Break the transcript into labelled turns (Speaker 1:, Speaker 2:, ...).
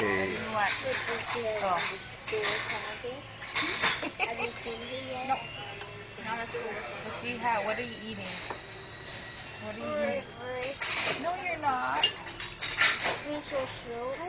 Speaker 1: What? Oh.
Speaker 2: Have you seen it yet?
Speaker 1: No. Not at school. What do you have? What are you eating? What are you eating?
Speaker 2: Rice.
Speaker 1: No, you're not.
Speaker 2: Miso soup.